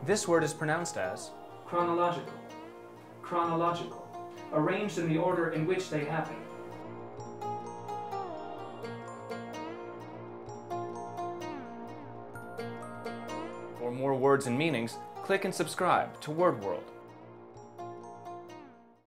This word is pronounced as chronological, chronological, arranged in the order in which they happen. For more words and meanings, click and subscribe to Word World.